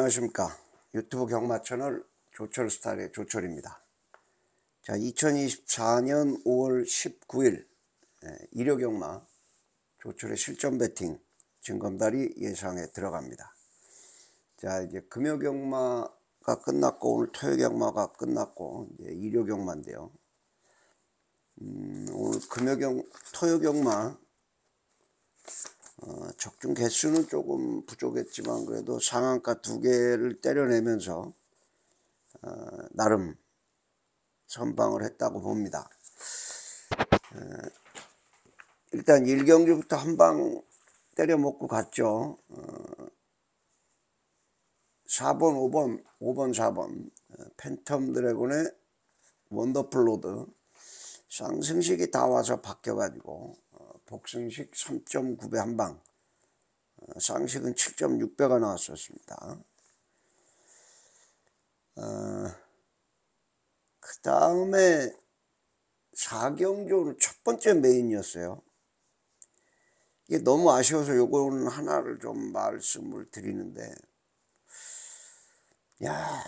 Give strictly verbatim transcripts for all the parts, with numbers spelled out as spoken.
안녕하십니까. 유튜브 경마 채널 조철 스타일의 조철입니다. 자, 이천이십사 년 오월 십구일 일요 경마 조철의 실전 배팅 징검다리 예상에 들어갑니다. 자, 이제 금요 경마가 끝났고 오늘 토요 경마가 끝났고 이제 일요 경마인데요. 음, 오늘 금요 경 토요 경마 어, 적중 개수는 조금 부족했지만 그래도 상한가 두 개를 때려내면서 어, 나름 선방을 했다고 봅니다. 어, 일단 일 경주부터 한 방 때려 먹고 갔죠. 어, 사 번, 오 번, 오 번, 사 번 어, 팬텀 드래곤의 원더풀 로드 상승식이 다 와서 바뀌어가지고 어, 복승식 삼 점 구 배 한 방, 어, 상식은 칠 점 육 배가 나왔었습니다. 어, 그 다음에 사 경주는 첫 번째 메인이었어요. 이게 너무 아쉬워서 요거는 하나를 좀 말씀을 드리는데, 야,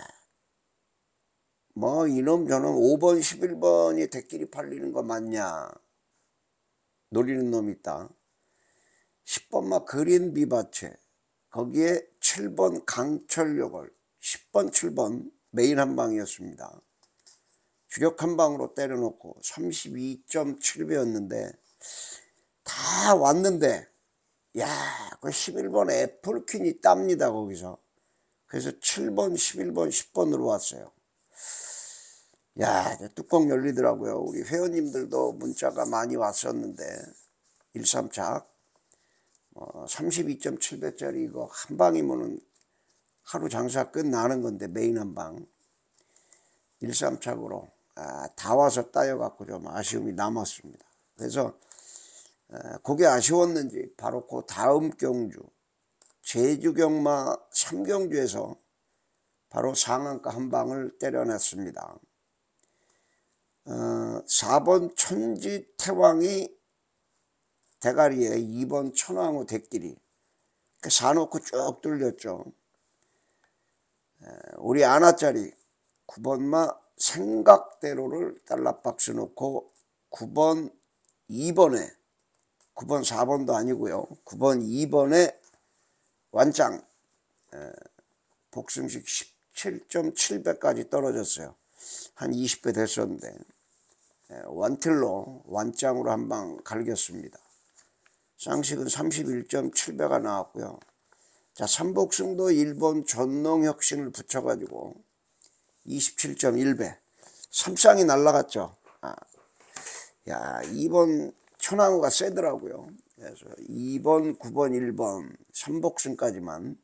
뭐 이놈 저놈 오 번, 십일 번이 대끼리 팔리는 거 맞냐 노리는 놈이 있다. 십 번 막 그린 비바체, 거기에 칠 번 강철요걸, 십 번, 칠 번 메인 한 방이었습니다. 주력 한 방으로 때려놓고 삼십이 점 칠 배였는데 다 왔는데, 야, 그 십일 번 애플퀸이 땁니다 거기서. 그래서 칠 번, 십일 번, 십 번으로 왔어요. 야, 뚜껑 열리더라고요. 우리 회원님들도 문자가 많이 왔었는데 일삼착 어, 삼십이 점 칠 배짜리 이거 한 방이면은 하루 장사 끝나는 건데 메인 한 방 일삼착으로 아, 다 와서 따여갖고 좀 아쉬움이 남았습니다. 그래서 아, 그게 아쉬웠는지 바로 그 다음 경주 제주 경마 삼 경주에서 바로 상한가 한 방을 때려냈습니다. 어, 사 번 천지 태왕이 대가리에 이 번 천왕후 대끼리 사놓고 쭉 뚫렸죠. 에, 우리 아나짜리 구 번마 생각대로를 달러박스 놓고 구 번 이 번에 구 번 사 번도 아니고요. 구 번 이 번에 완짱 에, 복승식 십칠 점 칠 배까지 떨어졌어요. 한 이십 배 됐었는데 에, 완틀로 완짱으로 한 방 갈겼습니다. 상식은 삼십일 점 칠 배가 나왔고요. 자, 삼복승도 일본 전농혁신을 붙여가지고 이십칠 점 일 배 삼쌍이 날라갔죠. 아, 야, 이 번 천왕후가 세더라고요. 그래서 이 번, 구 번, 일 번 삼복승까지만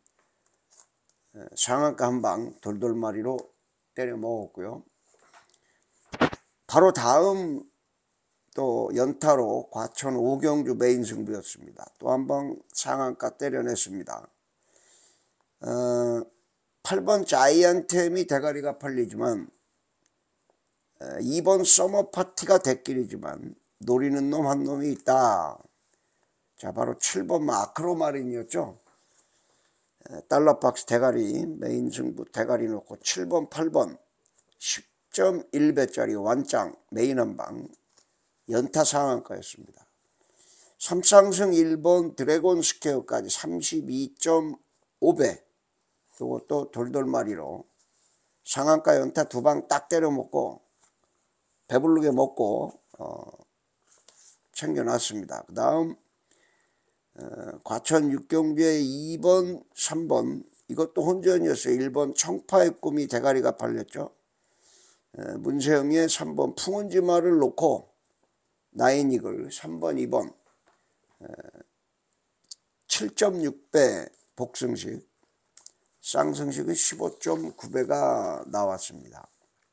상한가 한 방 돌돌마리로 때려 먹었고요. 바로 다음 또 연타로 과천 오 경주 메인 승부였습니다. 또 한 번 상한가 때려냈습니다. 어, 팔 번 자이언템이 대가리가 팔리지만 이 번 서머파티가 대끼리지만 노리는 놈 한 놈이 있다. 자, 바로 칠 번 아크로마린이었죠. 달러박스 대가리 메인 승부 대가리 놓고 칠 번, 팔 번 십 점 일 배짜리 완짱 메인 한방 연타 상한가였습니다. 삼쌍승 일 번 드래곤 스퀘어까지 삼십이 점 오 배 이것도 돌돌마리로 상한가 연타 두 방 딱 때려 먹고 배부르게 먹고 어, 챙겨놨습니다. 그 다음 어, 과천 육 경주의 이 번, 삼 번 이것도 혼전이었어요. 일 번 청파의 꿈이 대가리가 팔렸죠. 어, 문세영의 삼 번 풍은지마를 놓고 나인이글 삼 번, 이 번 어, 칠 점 육 배 복승식 쌍승식은 십오 점 구 배가 나왔습니다.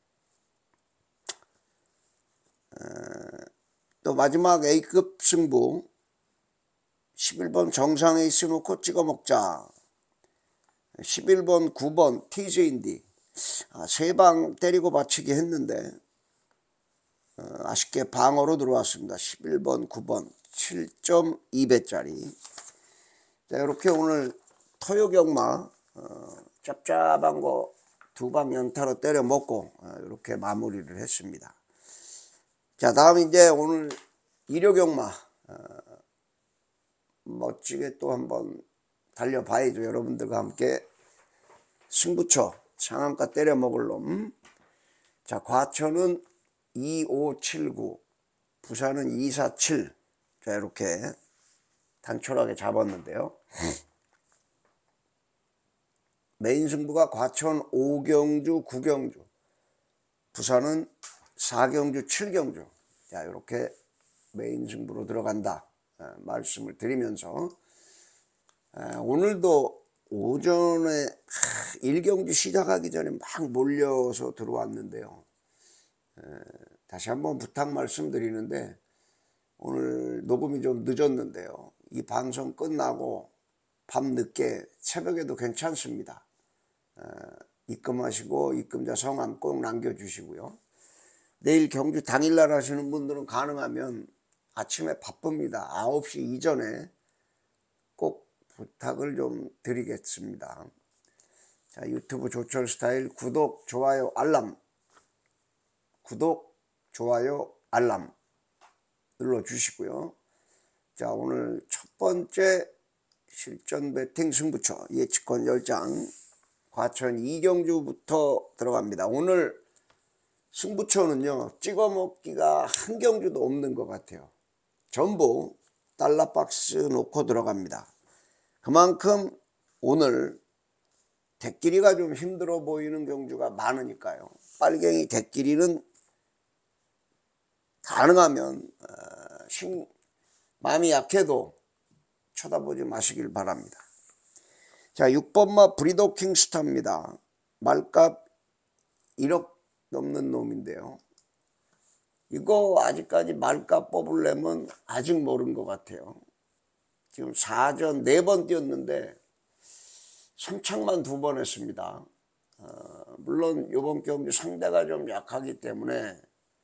어, 또 마지막 A급 승부 십일 번 정상에 있어놓고 찍어 먹자. 십일 번, 구 번 티제인디 아, 세 방 때리고 받치기 했는데 어, 아쉽게 방어로 들어왔습니다. 십일 번, 구 번 칠 점 이 배짜리. 자, 이렇게 오늘 토요 경마 어, 짭짭한 거 두 방 연타로 때려 먹고 이렇게 마무리를 했습니다. 자, 다음 이제 오늘 일요경마 멋지게 또 한번 달려봐야죠. 여러분들과 함께 승부처 상한가 때려 먹을 놈. 자, 과천은 이오칠구, 부산은 이사칠. 자, 이렇게 단촐하게 잡았는데요. 메인 승부가 과천 오경주, 구경주, 부산은 사경주, 칠경주. 자, 이렇게 메인 승부로 들어간다 말씀을 드리면서, 오늘도 오전에 일경주 시작하기 전에 막 몰려서 들어왔는데요. 다시 한번 부탁 말씀드리는데, 오늘 녹음이 좀 늦었는데요. 이 방송 끝나고 밤늦게 새벽에도 괜찮습니다. 입금하시고 입금자 성함 꼭 남겨주시고요. 내일 경주 당일날 하시는 분들은 가능하면 아침에 바쁩니다. 아홉 시 이전에 꼭 부탁을 좀 드리겠습니다. 자, 유튜브 조철 스타일 구독, 좋아요, 알람, 구독, 좋아요, 알람 눌러주시고요. 자, 오늘 첫 번째 실전 배팅 승부처 예측권 열 장 과천 이경주부터 들어갑니다. 오늘 승부처는요, 찍어 먹기가 한 경주도 없는 것 같아요. 전부 달러 박스 놓고 들어갑니다. 그만큼 오늘 대끼리가 좀 힘들어 보이는 경주가 많으니까요. 빨갱이 대끼리는 가능하면 어, 신, 마음이 약해도 쳐다보지 마시길 바랍니다. 자, 육 번마 브리도킹 스타입니다. 말값 일억 넘는 놈인데요. 이거 아직까지 말값 뽑으려면 아직 모른 것 같아요. 지금 사전 네 번 뛰었는데 선착만 두 번 했습니다. 어, 물론 이번 경주 상대가 좀 약하기 때문에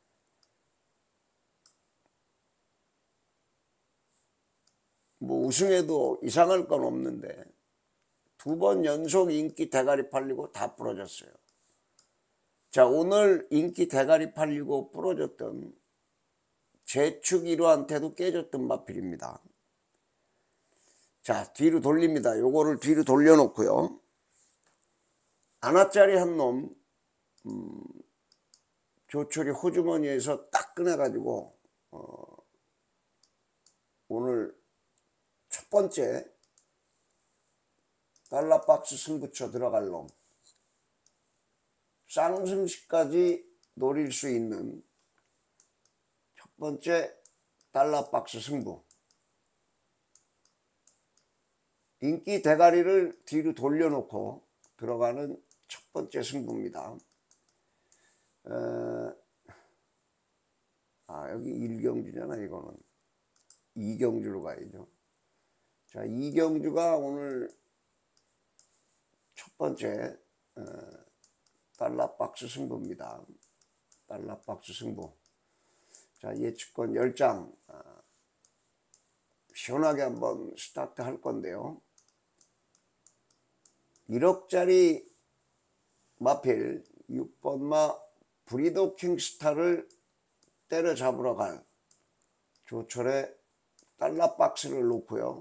뭐 우승해도 이상할 건 없는데 두 번 연속 인기 대가리 팔리고 다 부러졌어요. 자, 오늘 인기 대가리 팔리고 부러졌던 재축 일 호한테도 깨졌던 마필입니다. 자, 뒤로 돌립니다. 요거를 뒤로 돌려놓고요. 아나짜리 한 놈, 음, 조철이 호주머니에서 딱 꺼내가지고 어, 오늘 첫 번째 달러박스 승부처 들어갈 놈, 쌍승시까지 노릴 수 있는 첫 번째 달러박스 승부. 인기 대가리를 뒤로 돌려놓고 들어가는 첫 번째 승부입니다. 어, 아, 여기 일 경주잖아. 이거는 이 경주로 가야죠. 자, 이 경주가 오늘 첫 번째 어, 달러박스 승부입니다. 달러박스 승부. 자, 예측권 열 장 어, 시원하게 한번 스타트 할 건데요. 일억짜리 마필 육 번마 브리도킹 스타를 때려잡으러 갈 조철의 달러박스를 놓고요.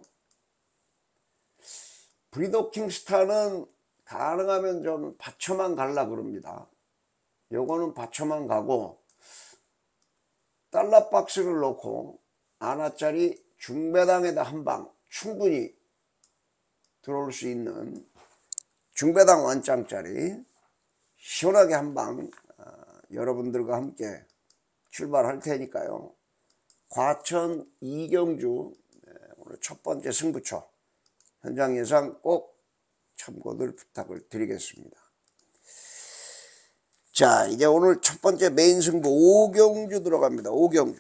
브리도킹 스타는 가능하면 좀 받쳐만 갈라 그럽니다. 요거는 받쳐만 가고 달러박스를 놓고 아나짜리 중배당에다 한 방 충분히 들어올 수 있는 중배당 완짱짜리 시원하게 한 방 어, 여러분들과 함께 출발할 테니까요. 과천 이경주 오늘 첫 번째 승부처 현장 예상 꼭 참고들 부탁을 드리겠습니다. 자, 이제 오늘 첫 번째 메인 승부 오경주 들어갑니다. 오경주.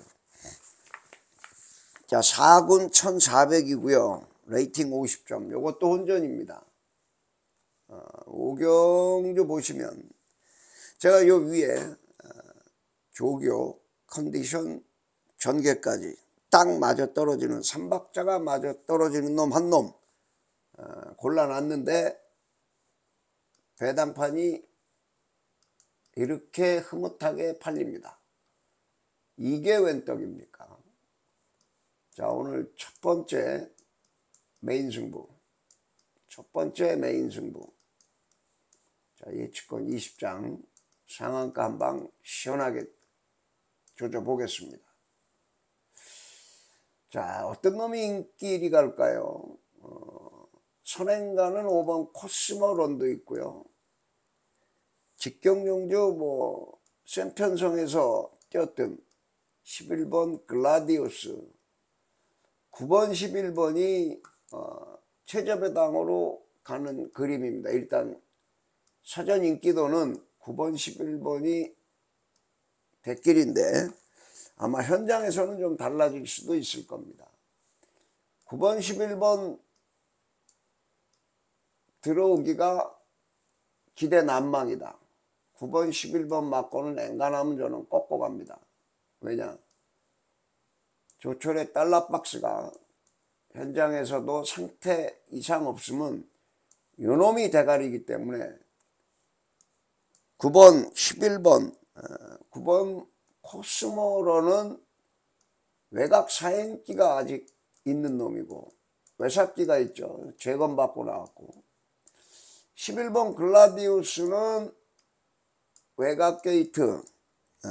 자, 사 군 천사백이고요. 레이팅 오십 점. 요것도 혼전입니다. 어, 오경주 보시면 제가 요 위에 어, 조교 컨디션 전개까지 딱 맞아 떨어지는 삼박자가 맞아 떨어지는 놈 한 놈 어, 골라놨는데 배당판이 이렇게 흐뭇하게 팔립니다. 이게 웬 떡입니까? 자, 오늘 첫 번째 메인 승부. 첫 번째 메인 승부. 자, 예측권 이십 장 상한가 한 방 시원하게 조져보겠습니다. 자, 어떤 놈이 인기리 갈까요? 어, 선행가는 오 번 코스모론도 있고요. 직경용주 뭐 센편성에서 뛰었던 십일 번 글라디우스, 구 번 십일 번이 어, 최저배당으로 가는 그림입니다. 일단 사전 인기도는 구 번 십일 번이 대길인데 아마 현장에서는 좀 달라질 수도 있을 겁니다. 구 번 십일 번 들어오기가 기대 난망이다. 구 번 십일 번 맞고는 엔간하면 저는 꺾고 갑니다. 왜냐? 조철의 달러박스가 현장에서도 상태 이상 없으면 요놈이 대가리이기 때문에 구 번, 십일 번, 구 번 코스모로는 외곽 사행기가 아직 있는 놈이고 외삭기가 있죠. 재검받고 나왔고, 십일 번 글라디우스는 외곽 게이트 어,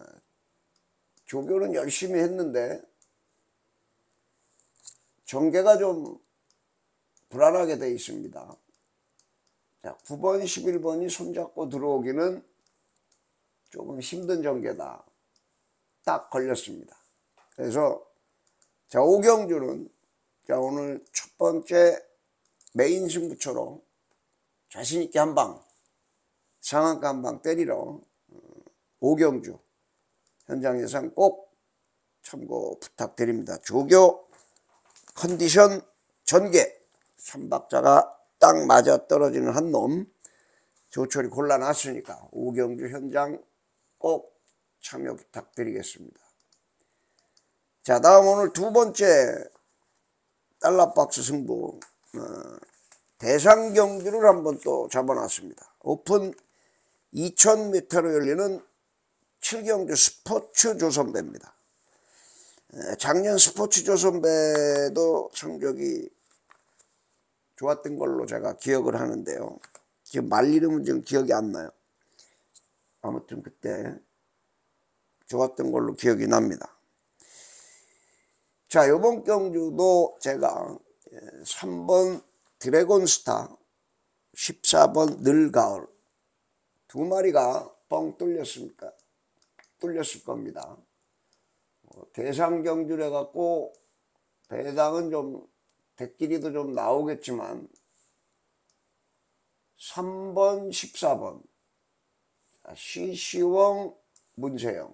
조교는 열심히 했는데 전개가 좀 불안하게 돼 있습니다. 자, 구 번, 십일 번이 손잡고 들어오기는 조금 힘든 전개다. 딱 걸렸습니다. 그래서 자, 오경주는 자, 오늘 첫 번째 메인 승부처럼 자신있게 한 방, 상한가 한 방 때리러 오경주 현장 예상 꼭 참고 부탁드립니다. 조교 컨디션 전개, 삼박자가 딱 맞아 떨어지는 한 놈 조철이 골라놨으니까 오경주 현장 꼭 참여 부탁드리겠습니다. 자, 다음 오늘 두 번째 달러박스 승부 어, 대상경주를 한번 또 잡아놨습니다. 오픈 이천 미터로 열리는 칠경주 스포츠 조선배입니다. 작년 스포츠 조선배도 성적이 좋았던 걸로 제가 기억을 하는데요. 지금 말 이름은 지금 기억이 안 나요. 아무튼 그때 좋았던 걸로 기억이 납니다. 자, 요번 경주도 제가 삼 번 드래곤스타, 십사 번 늘가을 두 마리가 뻥 뚫렸습니까? 뚫렸을 겁니다. 대상 경주를 해갖고 배당은 좀 대끼리도 좀 나오겠지만 삼 번, 십사 번 시시웡, 문세영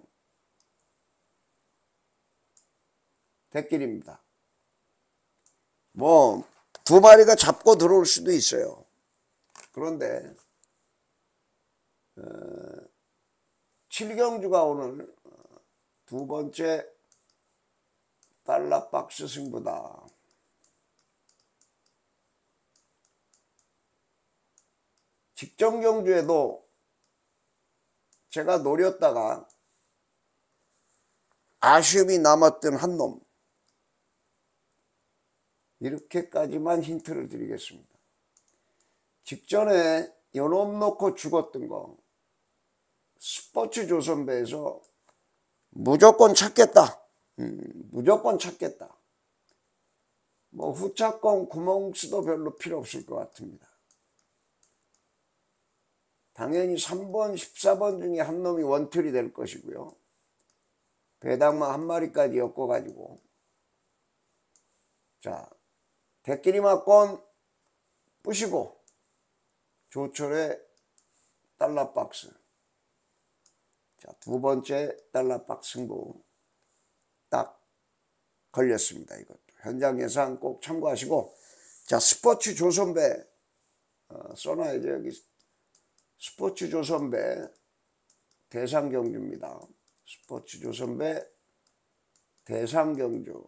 대끼리입니다. 뭐 두 마리가 잡고 들어올 수도 있어요. 그런데 어, 칠경주가 오늘 두 번째 달러박스 승부다. 직전 경주에도 제가 노렸다가 아쉬움이 남았던 한 놈, 이렇게까지만 힌트를 드리겠습니다. 직전에 요놈 놓고 죽었던 거 스포츠 조선배에서 무조건 찾겠다. 음, 무조건 찾겠다. 뭐 후차권 구멍수도 별로 필요 없을 것 같습니다. 당연히 삼 번, 십사 번 중에 한 놈이 원툴이 될 것이고요. 배당만 한 마리까지 엮어가지고 자, 대끼리 맞건 부시고 조철의 달러박스. 자, 두 번째 달러박스 승부 딱 걸렸습니다. 이것도 현장 예상 꼭 참고하시고, 자, 스포츠 조선배 어, 써놔야죠. 여기 스포츠 조선배 대상경주입니다. 스포츠 조선배 대상경주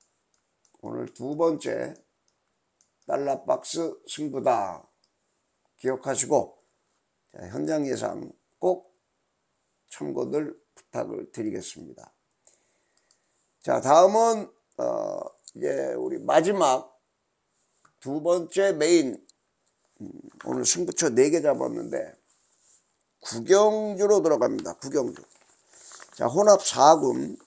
오늘 두 번째 달러박스 승부다. 기억하시고 자, 현장 예상 꼭 참고들 부탁을 드리겠습니다. 자, 다음은 어, 이제 우리 마지막 두 번째 메인, 음, 오늘 승부처 네 개 잡았는데 구경주로 들어갑니다. 구경주. 자, 혼합 사 군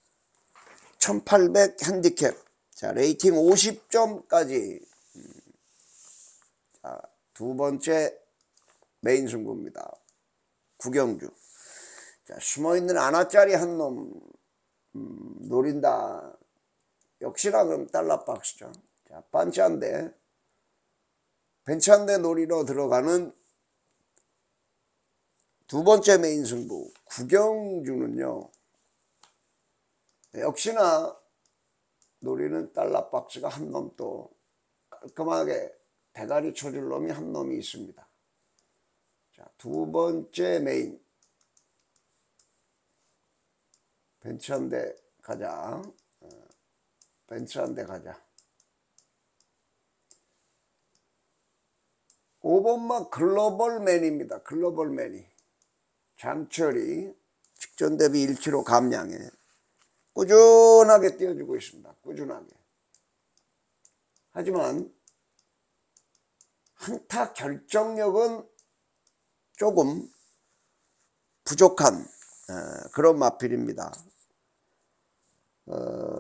천팔백 핸디캡. 자, 레이팅 오십 점까지. 음, 자, 두 번째 메인 승부입니다. 구경주. 자, 숨어있는 아나짜리 한 놈 음, 노린다. 역시나 그럼 달러박스죠. 자, 반찬대 벤찬대 놀이로 들어가는 두 번째 메인 승부 구경주는요, 역시나 노리는 달러박스가 한 놈 또 깔끔하게 대가리 쳐줄 놈이 한 놈이 있습니다. 자, 두 번째 메인 벤찬대 가자. 어, 벤찬대 가자. 오 번마 글로벌맨입니다. 글로벌맨이 장철이 직전 대비 일 킬로그램 감량에 꾸준하게 띄워주고 있습니다. 꾸준하게. 하지만 한타 결정력은 조금 부족한 어, 그런 마필입니다. 어,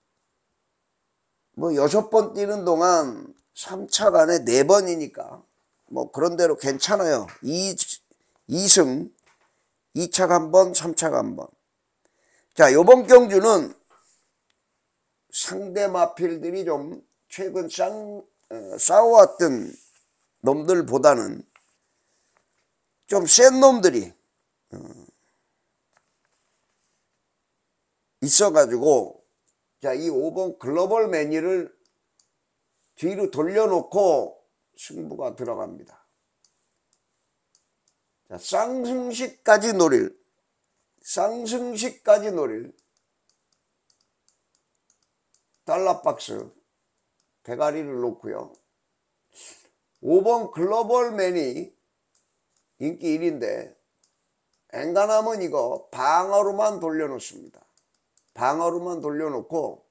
뭐 여섯 번 뛰는 동안 삼 차간에 네 번이니까 뭐 그런대로 괜찮아요. 이 승 이 차가 한 번, 삼 차가 한 번. 자, 요번 경주는 상대 마필들이 좀 최근 쌍, 어, 싸워왔던 놈들보다는 좀 센 놈들이 어, 있어가지고, 자, 이 오 번 글로벌 매니를 뒤로 돌려놓고 승부가 들어갑니다. 자, 쌍승식까지 노릴, 쌍승식까지 노릴 달러박스 대가리를 놓고요. 오 번 글로벌맨이 인기 일 위인데 엔간하면 이거 방어로만 돌려놓습니다. 방어로만 돌려놓고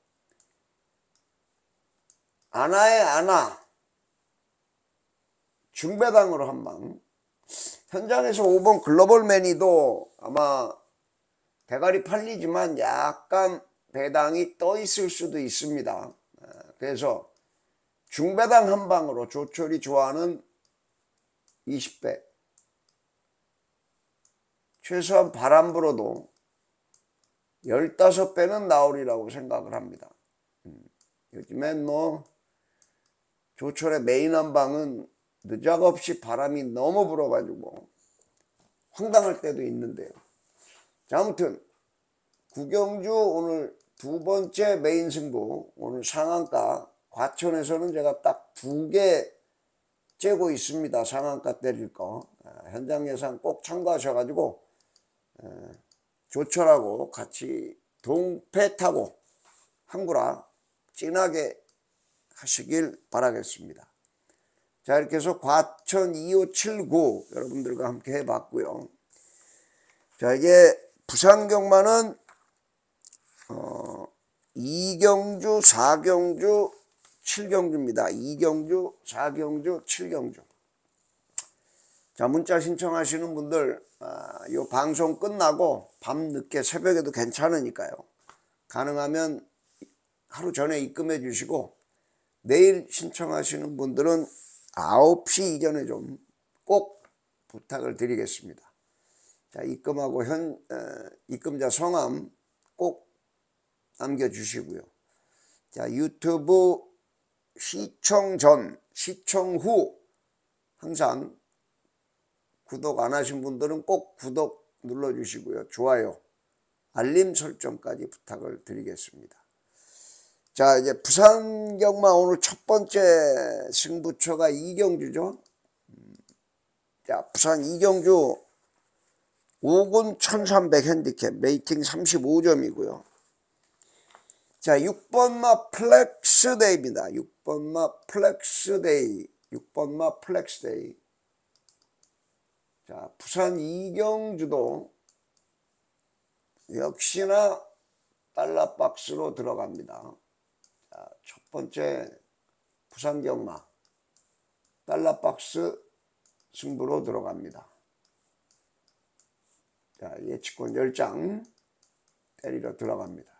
아나에 아나 중배당으로 한방. 현장에서 오 번 글로벌맨이도 아마 대가리 팔리지만 약간 배당이 떠 있을 수도 있습니다. 그래서 중배당 한 방으로 조철이 좋아하는 이십 배, 최소한 바람 불어도 십오 배는 나오리라고 생각을 합니다. 요즘엔 뭐 조철의 메인 한 방은 느작없이 바람이 너무 불어가지고 황당할 때도 있는데요. 자, 아무튼 구경주 오늘 두 번째 메인 승부, 오늘 상한가 과천에서는 제가 딱 두 개 째고 있습니다. 상한가 때릴 거. 현장 예상 꼭 참고하셔가지고 조철하고 같이 동패 타고 한구라 진하게 하시길 바라겠습니다. 자, 이렇게 해서 과천 이오칠구 여러분들과 함께 해봤고요. 자, 이게 부산경마는 어, 이경주, 사경주, 칠경주입니다. 이경주, 사경주, 칠경주. 자, 문자 신청하시는 분들 아, 이 방송 끝나고 밤늦게 새벽에도 괜찮으니까요. 가능하면 하루 전에 입금해 주시고 내일 신청하시는 분들은 아홉 시 이전에 좀 꼭 부탁을 드리겠습니다. 자, 입금하고 현 어, 입금자 성함 꼭 남겨주시고요. 자, 유튜브 시청 전, 시청 후 항상 구독 안 하신 분들은 꼭 구독 눌러주시고요. 좋아요, 알림 설정까지 부탁을 드리겠습니다. 자, 이제 부산경마 오늘 첫 번째 승부처가 이경주죠. 자, 부산 이경주 오 군 천삼백 핸디캡 레이팅 삼십오 점이고요. 자, 육 번마 플렉스데이입니다. 육 번마 플렉스데이, 육 번마 플렉스데이. 자, 부산 이경주도 역시나 달러 박스로 들어갑니다. 자, 첫 번째 부산 경마 달러 박스 승부로 들어갑니다. 자, 예측권 열 장 때리러 들어갑니다.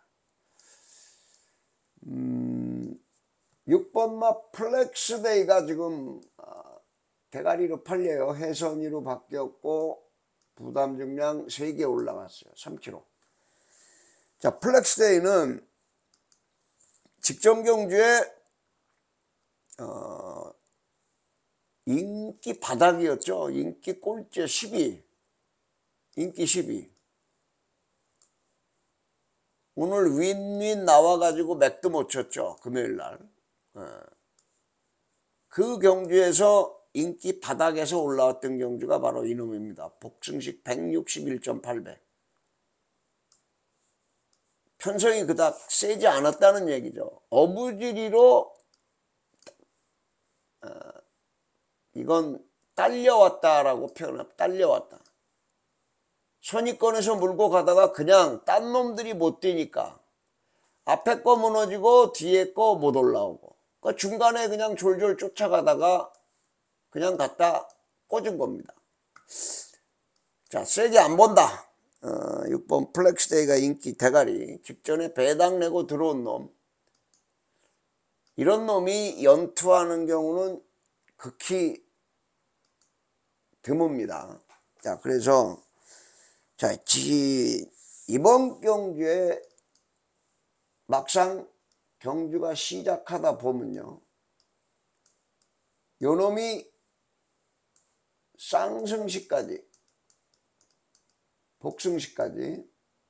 음, 육 번마 플렉스데이가 지금 대가리로 팔려요. 해선이로 바뀌었고 부담 중량 세 개 올라갔어요. 삼 킬로그램. 자, 플렉스데이는 직전 경주에 어, 인기 바닥이었죠. 인기 꼴찌 십 위. 인기 십 위. 오늘 윈윈 나와가지고 맥도 못 쳤죠. 금요일날. 그 경주에서 인기 바닥에서 올라왔던 경주가 바로 이놈입니다. 복승식 백육십일 점 팔백. 편성이 그닥 세지 않았다는 얘기죠. 어부지리로 어, 이건 딸려왔다라고 표현합니다. 딸려왔다. 선입권에서 물고 가다가 그냥 딴 놈들이 못 뛰니까 앞에 거 무너지고 뒤에 거 못 올라오고 그러니까 중간에 그냥 졸졸 쫓아가다가 그냥 갖다 꽂은 겁니다. 자, 세게 안 본다. 어, 육 번 플렉스데이가 인기 대가리. 직전에 배당 내고 들어온 놈. 이런 놈이 연투하는 경우는 극히 드뭅니다. 자, 그래서 자, 지, 이번 경주에 막상 경주가 시작하다 보면요. 요 놈이 쌍승시까지 복승시까지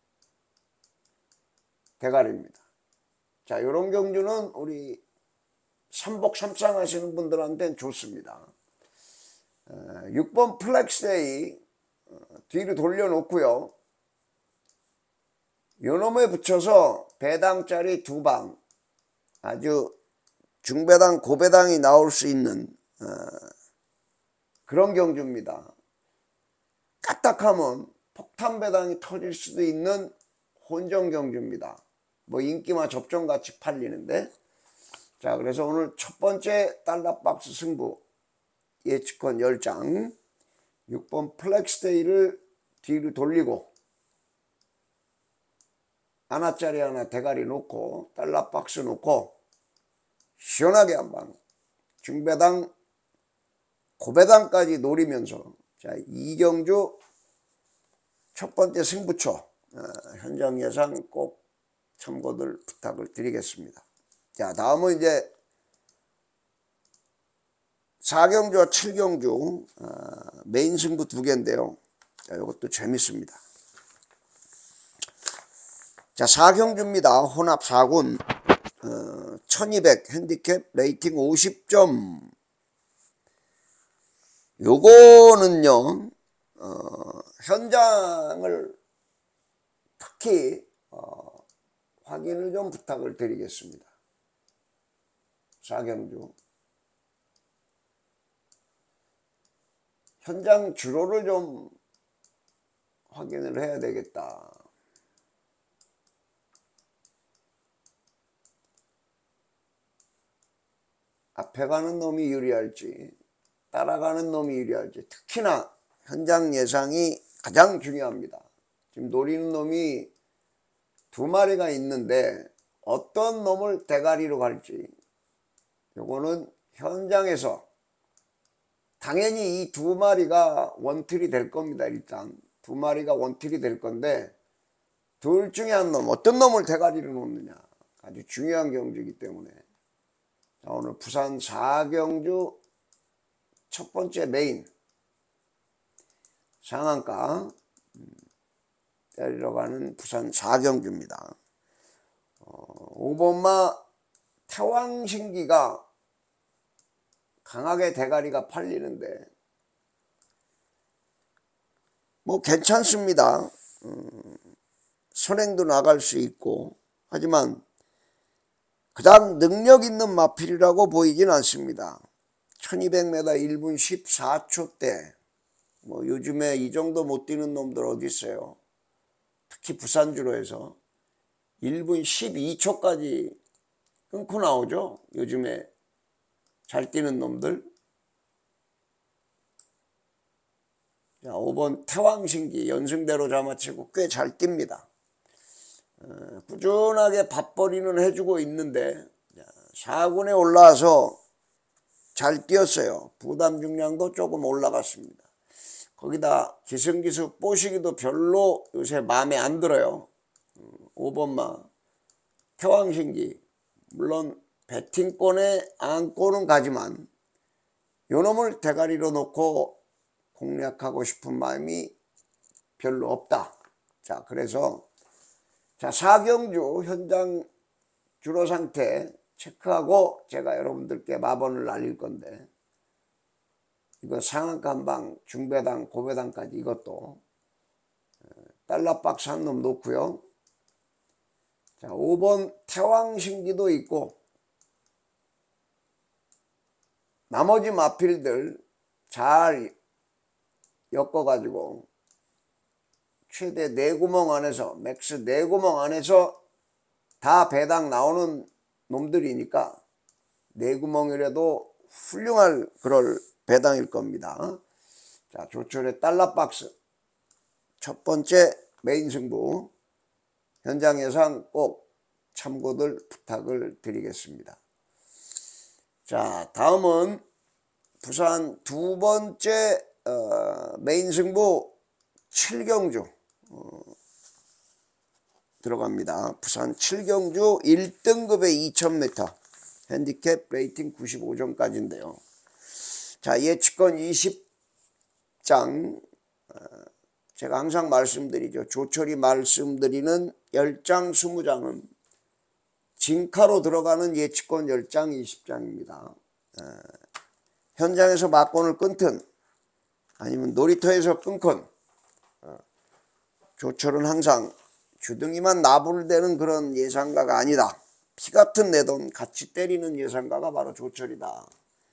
대가리입니다. 자, 요런 경주는 우리 삼복 삼상 하시는 분들한테는 좋습니다. 육 번 플렉스데이 뒤로 돌려놓고요. 요놈에 붙여서 배당짜리 두 방 아주 중배당 고배당이 나올 수 있는 어, 그런 경주입니다. 까딱하면 폭탄 배당이 터질 수도 있는 혼전 경주입니다. 뭐 인기마 접종같이 팔리는데. 자, 그래서 오늘 첫 번째 달러박스 승부 예측권 열 장 육 번 플렉스데이를 뒤로 돌리고 하나짜리 하나 대가리 놓고 달러박스 놓고 시원하게 한방 중배당 고배당까지 노리면서 자, 이경주 첫 번째 승부처 어, 현장 예상 꼭 참고들 부탁을 드리겠습니다. 자, 다음은 이제 사 경주와 칠 경주 어, 메인 승부 두 개인데요. 자, 이것도 재밌습니다. 자, 사 경주입니다. 혼합 사 군 어, 천이백 핸디캡 레이팅 오십 점. 요거는요 어, 현장을 특히 어, 확인을 좀 부탁을 드리겠습니다. 사 경주 현장 주로를 좀 확인을 해야 되겠다. 앞에 가는 놈이 유리할지 따라가는 놈이 유리할지 특히나 현장 예상이 가장 중요합니다. 지금 노리는 놈이 두 마리가 있는데 어떤 놈을 대가리로 갈지 요거는 현장에서 당연히 이 두 마리가 원틀이 될 겁니다. 일단 두 마리가 원틀이 될 건데 둘 중에 한 놈 어떤 놈을 대가리로 놓느냐 아주 중요한 경주이기 때문에 자, 오늘 부산 사 경주 첫 번째 메인 상한가 때리러 가는 부산 사 경주입니다. 어, 오 번마 태왕신기가 강하게 대가리가 팔리는데 뭐 괜찮습니다. 음, 선행도 나갈 수 있고 하지만 그다음 능력 있는 마필이라고 보이진 않습니다. 천이백 미터 일 분 십사 초대 뭐 요즘에 이 정도 못 뛰는 놈들 어디 있어요. 특히 부산주로 해서 일 분 십이 초까지 끊고 나오죠. 요즘에 잘 뛰는 놈들. 자, 오 번 태왕신기 연승대로 잡아치고 꽤 잘 뜁니다. 어, 꾸준하게 밥벌이는 해주고 있는데 사 군에 올라와서 잘 뛰었어요. 부담 중량도 조금 올라갔습니다. 거기다 기승기수 뽀시기도 별로 요새 마음에 안 들어요. 오 번마 태왕신기 물론 배팅권에 안고는 가지만 요놈을 대가리로 놓고 공략하고 싶은 마음이 별로 없다. 자, 그래서 자 사경주 현장 주로 상태 체크하고 제가 여러분들께 마번을 날릴 건데 이거 상한가 한방 중배당 고배당까지 이것도 달러박스 한 놈 놓고요. 자, 오 번 태왕신기도 있고 나머지 마필들 잘 엮어가지고 최대 네 구멍 안에서 맥스 네 구멍 안에서 다 배당 나오는 놈들이니까 네 구멍이라도 훌륭할 그럴 배당일 겁니다. 자, 조철의 달러박스 첫 번째 메인 승부 현장 예상 꼭 참고들 부탁을 드리겠습니다. 자, 다음은 부산 두 번째 어, 메인 승부 칠경주 어, 들어갑니다. 부산 칠경주 일 등급의 이천 미터 핸디캡 레이팅 구십오 점까지인데요. 자, 예측권 이십 장 어, 제가 항상 말씀드리죠. 조철이 말씀드리는 십 장, 이십 장은 진카로 들어가는 예측권 십 장, 이십 장입니다. 어, 현장에서 막권을 끊든 아니면 놀이터에서 끊건 어, 조철은 항상 주둥이만 나불대는 그런 예상가가 아니다. 피같은 내 돈 같이 때리는 예상가가 바로 조철이다.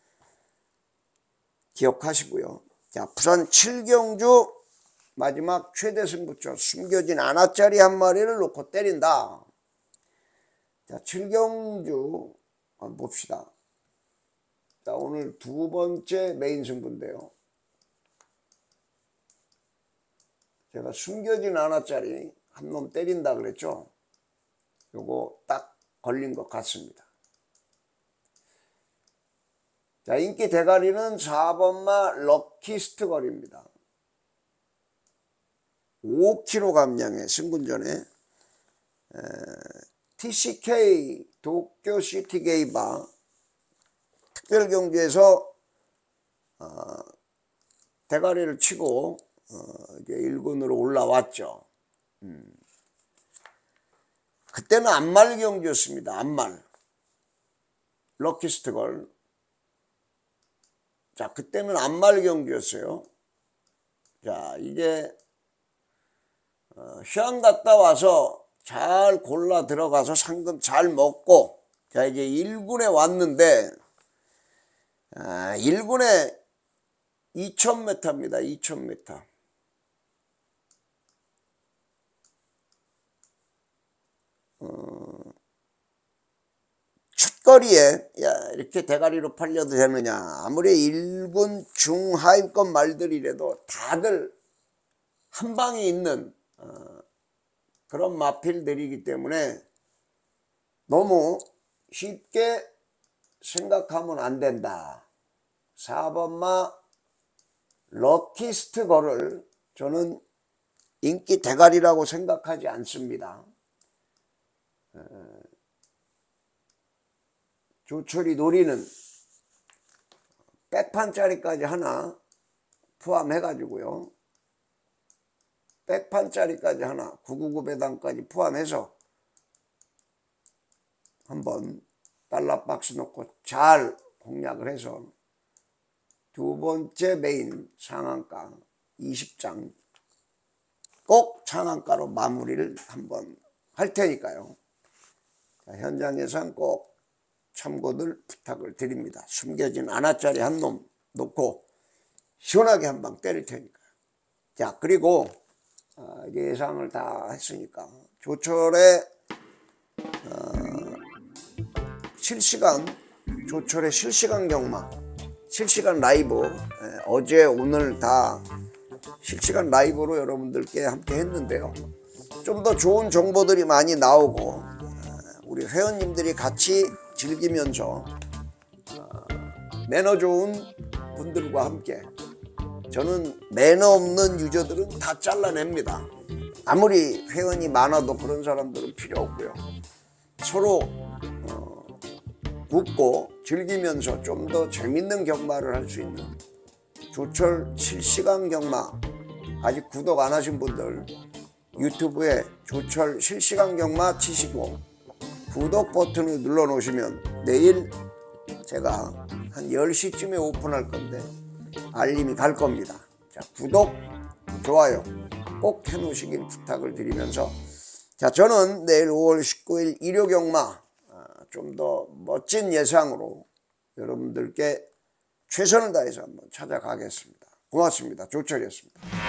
기억하시고요. 자, 부산 칠경주 마지막 최대 승부처 숨겨진 아나짜리 한 마리를 놓고 때린다. 자, 칠경주 한번 봅시다. 자, 오늘 두 번째 메인 승부인데요. 제가 숨겨진 아나짜리 한 놈 때린다 그랬죠. 요거 딱 걸린 것 같습니다. 자, 인기 대가리는 사 번마 럭키스트 거리입니다. 오 킬로그램 감량의 승군전에 에, 티씨케이 도쿄시티게이바 특별경주에서 어, 대가리를 치고 어, 이제 일 군으로 올라왔죠. 음. 그때는 안말 경주였습니다. 안말 럭키스트 걸. 자, 그때는 안말 경주였어요. 자, 이제 어, 휴양 갔다 와서 잘 골라 들어가서 상금 잘 먹고 자 이제 일 군에 왔는데 아, 일 군에 이천 미터입니다. 이천 미터. 어, 첫거리에 야 이렇게 대가리로 팔려도 되느냐. 아무리 일 군 중하위권 말들이라도 다들 한 방에 있는 어, 그런 마필들이기 때문에 너무 쉽게 생각하면 안 된다. 사 번마 럭키스트 거를 저는 인기 대가리라고 생각하지 않습니다. 조철이 노리는 백판짜리까지 하나 포함해 가지고요. 백판짜리까지 하나 구백구십구 배당까지 포함해서 한번 달러박스 놓고 잘 공략을 해서 두 번째 메인 상한가 이십 장 꼭 상한가로 마무리를 한번 할 테니까요. 자, 현장 예상 꼭 참고들 부탁을 드립니다. 숨겨진 아나짜리 한 놈 놓고 시원하게 한 방 때릴 테니까. 자, 그리고 어, 이제 예상을 다 했으니까 조철의 어, 실시간 조철의 실시간 경마, 실시간 라이브, 예, 어제 오늘 다 실시간 라이브로 여러분들께 함께 했는데요. 좀 더 좋은 정보들이 많이 나오고 우리 회원님들이 같이 즐기면서 매너 좋은 분들과 함께, 저는 매너 없는 유저들은 다 잘라냅니다. 아무리 회원이 많아도 그런 사람들은 필요 없고요. 서로 어, 웃고 즐기면서 좀 더 재밌는 경마를 할 수 있는 조철 실시간 경마, 아직 구독 안 하신 분들 유튜브에 조철 실시간 경마 치시고 구독 버튼을 눌러 놓으시면 내일 제가 한 열 시쯤에 오픈할 건데 알림이 갈 겁니다. 자, 구독, 좋아요 꼭 해 놓으시길 부탁을 드리면서, 자, 저는 내일 오월 십구일 일요 경마 좀 더 멋진 예상으로 여러분들께 최선을 다해서 한번 찾아가겠습니다. 고맙습니다. 조철이었습니다.